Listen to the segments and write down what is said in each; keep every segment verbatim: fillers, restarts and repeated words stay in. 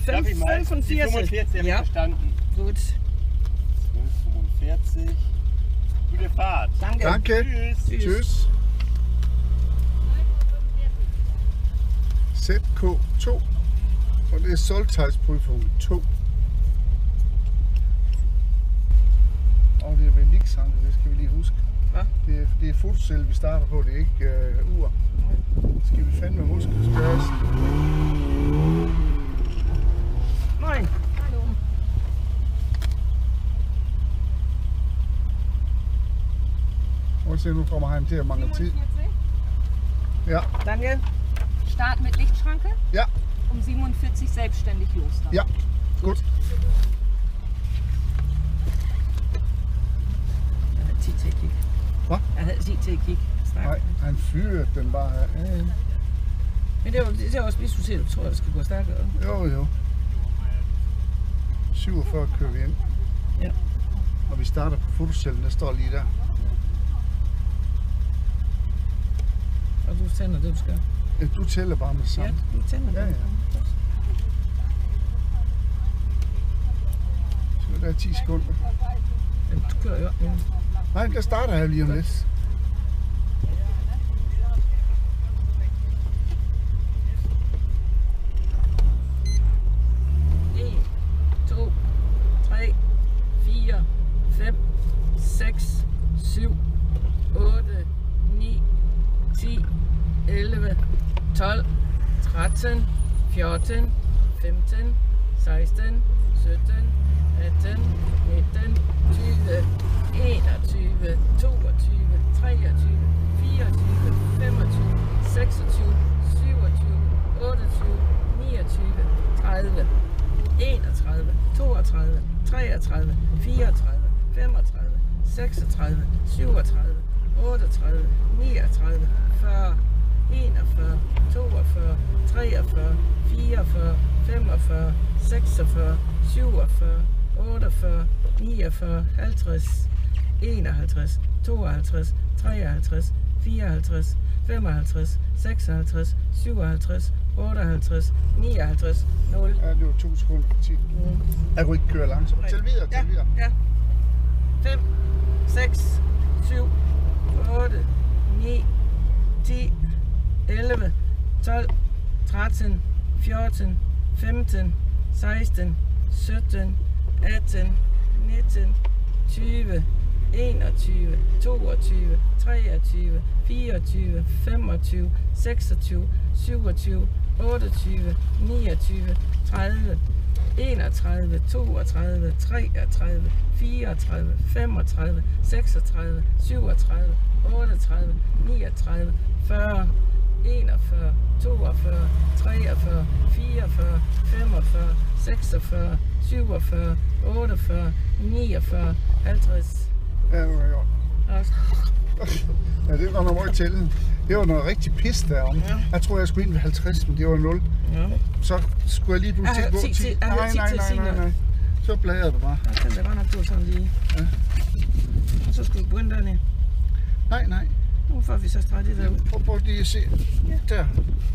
Darf ich mal? Die fünfundvierzig habe ich verstanden. Gut. zwölf fünfundvierzig. Gute Fahrt. Danke. Danke. Tschüss. Tschüss. Tschüss. Z K to, og det er solgtejsprüfung to. Og det er vel Nixanke, det skal vi lige huske. Hvad? Det er, det er fotocell, vi starter på, det er ikke uh, ur. Det skal vi fandme huske, størrelsen. Moin. Hallo. Og se, nu kommer han til at mangle tid. Ja. Danke. Start mit Lichtschranke. Ja. Um siebenundvierzig selbstständig los. Dann. Ja. Godt. Jeg havde tid til at kigge. Hvad? Jeg havde tid til at kigge. Snak. Nej, han fyrede den bare her. Ja, ja. Men det er, det er også, hvis du ser, du tror, det skal gå stærkere. Jo, jo. syvogfyrre kører vi ind. Ja. Og vi starter på fotocellen, der står lige der. Og du tænder det, du skal. Ja, du tæller bare med det samme. Ja, du tænder Ja, det. ja. Så der er ti sekunder. Ja, du kører jo. Ja. Nej, der starter jeg lige om lidt. en, to, tre, fire, fem, seks, syv, otte, ni, ti, elleve, tolv, tretten, fjorten, femten, seksten, sytten, atten, nitten, tyve, enogtyve, toogtyve, treogtyve, fireogtyve, femogtyve, seksogtyve, syvogtyve, otteogtyve, niogtyve, tredive, enogtredive, toogtredive, treogtredive, fireogtredive, femogtredive, seksogtredive, syvogtredive, otteogtredive, niogtredive, fyrre, enogfyrre, toogfyrre, treogfyrre, fireogfyrre, femogfyrre, seksogfyrre, syvogfyrre, otteogfyrre, niogfyrre, halvtreds, enoghalvtreds, tooghalvtreds, treoghalvtreds, fireoghalvtreds, femoghalvtreds, seksoghalvtreds, syvoghalvtreds, otteoghalvtreds, nioghalvtreds, nul. Ja, det var to sekunder for ti. Mm. Jeg kunne ikke køre langsomt. Tæl videre, tæl Ja, videre. ja. fem, seks, syv, otte, ni, ti, elleve, tolv, tretten, fjorten, femten, seksten, sytten, atten, nitten, tyve, enogtyve, toogtyve, treogtyve, fireogtyve, femogtyve, seksogtyve, syvogtyve, otteogtyve, niogtyve, tredive, enogtredive, toogtredive, treogtredive, fireogtredive, femogtredive, seksogtredive, syvogtredive, otteogtredive, niogtredive, fyrre, enogfyrre, toogfyrre, treogfyrre, fireogfyrre, femogfyrre, seksogfyrre, syvogfyrre, otteogfyrre, niogfyrre, halvtreds. Ja, det var godt. Også. Ja, det var noget tælle. Det var noget rigtig pis derom. Ja. Jeg tror, jeg skulle ind ved halvtreds, men det var nul. Ja. Så skulle jeg lige pludselig Jeg har gå ti- ti. ti- jeg har Nej, ti nej, til at nej, sige nej, noget. nej. Så bladrede det bare. Jeg tænkte, det var nok, du var sådan lige. Ja. Og så skulle du begynde dernede. Nej, nej. Nu får vi så streget det der ud. Prøv, prøv lige at se. Ja. Der.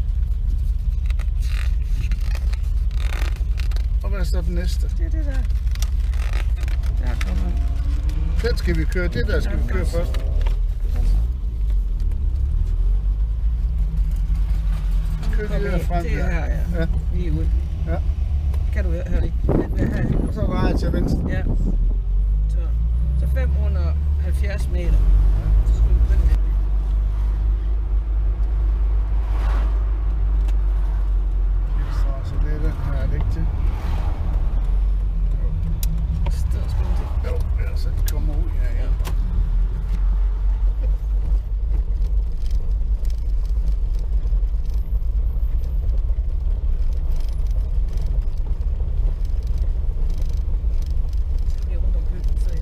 Og hvad er så den næste? Det er det der. Der kommer den. Den skal vi køre. Det der skal vi køre først. Kør det der frem. Det er her, ja. Ja. Lige ud. Ja. Kan du høre det? Det er her. Og så drejer jeg til venstre. Ja. Så, så fem hundrede og halvfjerds meter. Så skulle vi begynde med. Så det er den her, er det ikke til? Så skulle vi til. Jo, ellers så de kommer ud her. Ja. Så bliver rundt om køkken, så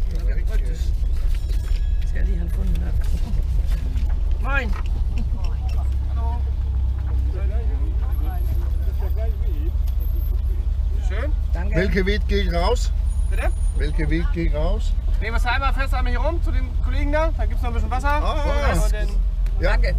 Moin. Danke. Welcher Weg geht raus? Bitte? Welcher Weg geht raus? Nehmen wir es einmal fest, einmal hier rum zu den Kollegen da. Da gibt es noch ein bisschen Wasser. Ah, Und dann ja. Danke.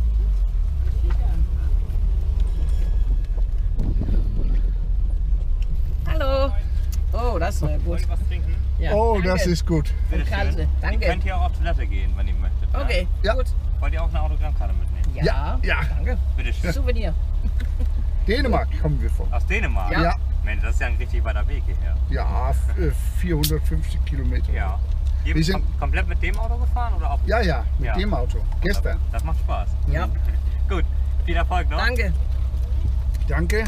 Hallo. Oh, das ist eine gut. Wollt ihr was trinken? Ja, Oh, danke. das ist gut. Bitte Kalte, schön. danke. Ihr könnt hier auch auf Toilette gehen, wenn ihr möchtet. ne? Okay, Ja. gut. Wollt ihr auch eine Autogrammkarte mitnehmen? Ja, Ja, ja. danke. Bitte schön. Souvenir. Dänemark kommen wir von. Aus Dänemark? Ja. Ja, Mensch, das ist ja ein richtig weiter Weg hierher. ja, f- äh, vierhundertfünfzig Kilometer. Ja. Ihr Wir sind- kom komplett mit dem Auto gefahren oder auch? Ja, ja, mit Ja. dem Auto. Gestern. Das macht Spaß. Ja, Gut, viel Erfolg noch. danke. Danke.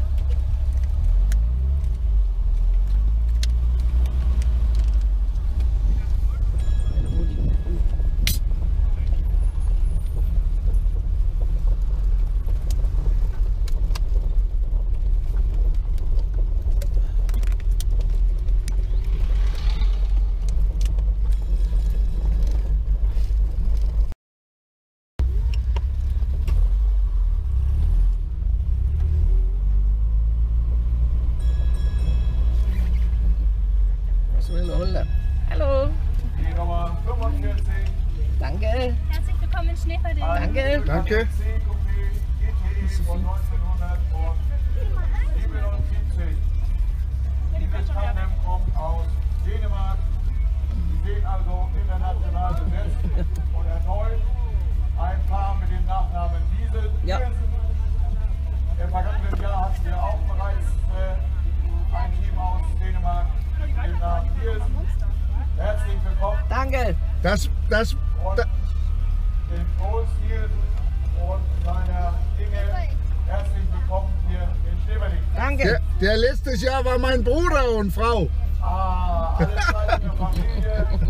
Was will er holen? Hallo. Die Nummer fünfundvierzig. Danke. Herzlich willkommen in Schneeferding. Danke. Danke. von neunzehnhundertsiebenundsiebzig. Dieses Tandem kommt aus Dänemark. Sie sehen also international besetzt und erneut ein Paar mit dem Nachnamen Diesel. Ja. Im vergangenen Jahr hatten wir auch bereits äh, ein Team aus Dänemark mit dem Namen Pearson. Herzlich willkommen Danke. Das, das, und da, den Groß Nielsen und seiner Inge. Herzlich willkommen hier in Schneeberling. Danke. der, der letztes Jahr war mein Bruder und Frau. Ah, alles seid eine Familie.